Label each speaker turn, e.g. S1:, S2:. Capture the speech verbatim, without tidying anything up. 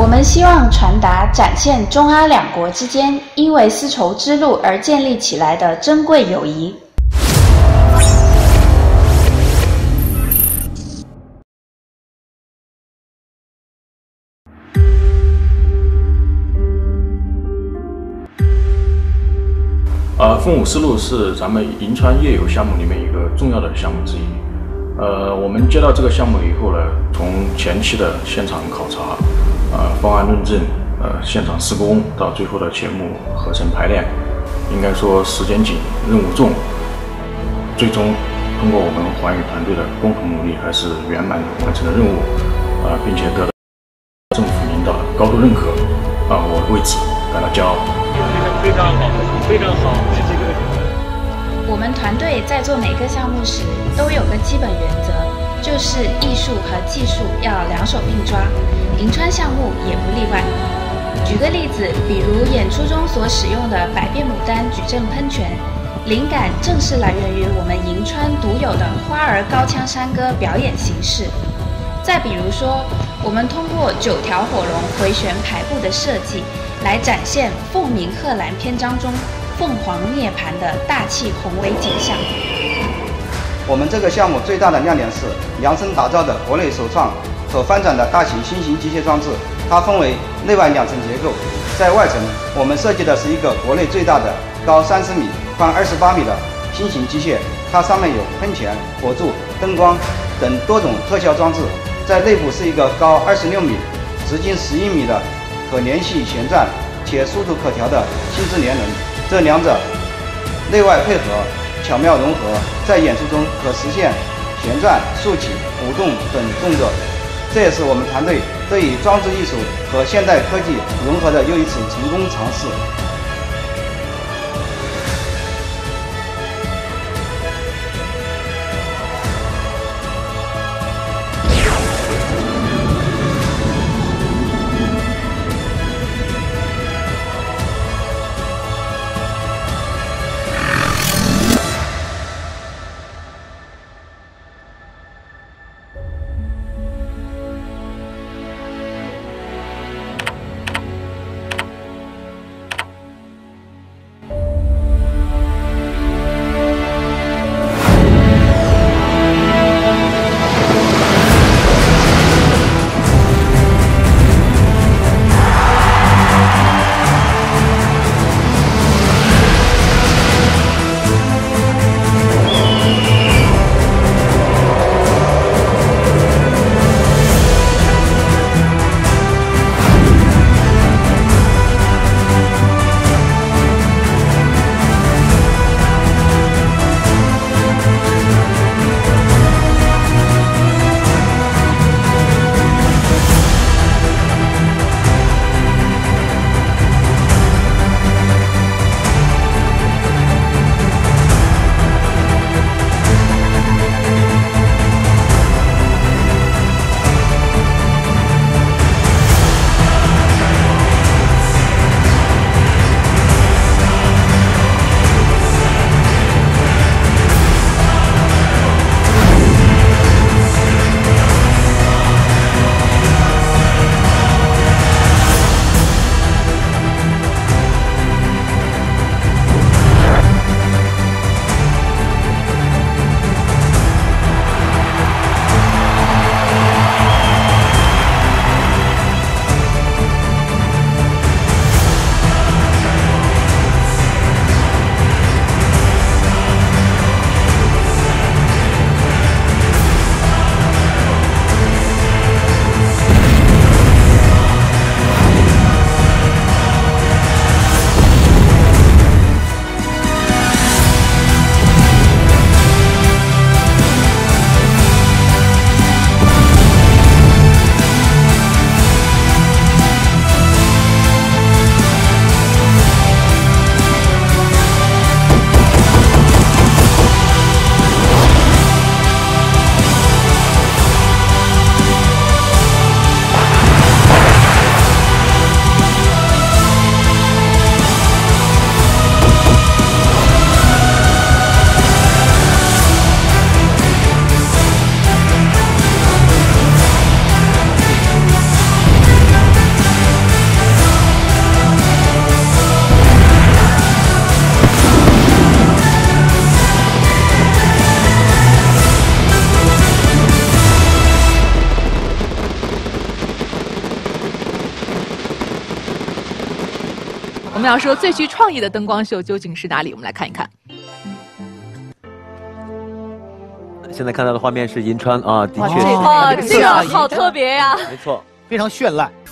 S1: 我们希望传达展现中阿两国之间因为丝绸之路而建立起来的珍贵友谊。
S2: 呃，凤舞丝路是咱们银川夜游项目里面一个重要的项目之一。呃，我们接到这个项目以后呢，从前期的现场考察、呃方案论证、呃现场施工到最后的节目合成排练，应该说时间紧、任务重，最终通过我们环宇团队的共同努力，还是圆满完成了任务，啊、呃，并且得到政府领导的高度认可，啊、呃，我为此感到骄傲。
S3: 非常好，非常好，谢谢各位。
S1: 我们团队在做每个项目时都有个基本原则，就是艺术和技术要两手并抓，银川项目也不例外。举个例子，比如演出中所使用的百变牡丹矩阵喷泉，灵感正是来源于我们银川独有的花儿高腔山歌表演形式。再比如说，我们通过九条火龙回旋排布的设计，来展现《凤鸣贺兰》篇章中凤凰涅槃的大气宏伟景象。
S4: 我们这个项目最大的亮点是量身打造的国内首创可翻转的大型新型机械装置，它分为内外两层结构。在外层，我们设计的是一个国内最大的高三十米、宽二十八米的新型机械，它上面有喷泉、火柱、灯光等多种特效装置。在内部是一个高二十六米、直径十一米的可连续旋转且速度可调的心智联轮，这两者内外配合，巧妙融合，在演出中可实现旋转、竖起、舞动等动作。这也是我们团队对于装置艺术和现代科技融合的又一次成功尝试。
S5: 们要说最具创意的灯光秀究竟是哪里？我们来看一看。
S6: 现在看到的画面是银川啊，的确是。
S5: 哇，这个好特别呀！
S6: 没错，
S7: 非常绚烂。